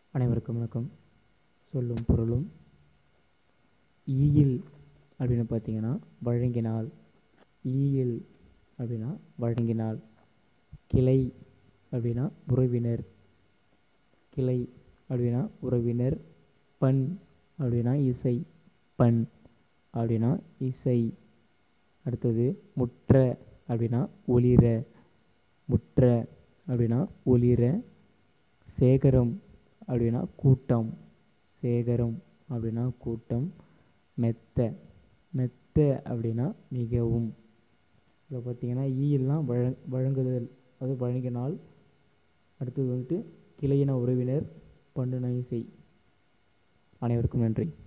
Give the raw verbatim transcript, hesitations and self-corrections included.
அனைவருக்கும் வணக்கம். சொல்லும் பொருளும். ஈயில் அப்படின்னு பார்த்தீங்கன்னா வழங்கினால். ஈயில் அப்படின்னா வழங்கினால். கிளை அப்படின்னா உறவினர். கிளை அப்படின்னா உறவினர். பண் அப்படின்னா இசை. பண் அப்படின்னா இசை. அடுத்தது முற்ற அப்படின்னா ஒளிர. முற்ற அப்படின்னா ஒளிர. சேகரம் அப்படின்னா கூட்டம். சேகரம் அப்படின்னா கூட்டம். மெத்த. மெத்த அப்படின்னா மிகவும். இதில் பார்த்தீங்கன்னா ஈயெல்லாம் வழ வழங்குதல் அது வழங்கினால். அடுத்தது வந்துட்டு கிளையின உறவினர். பண்ணுன இசை. அனைவருக்கும் நன்றி.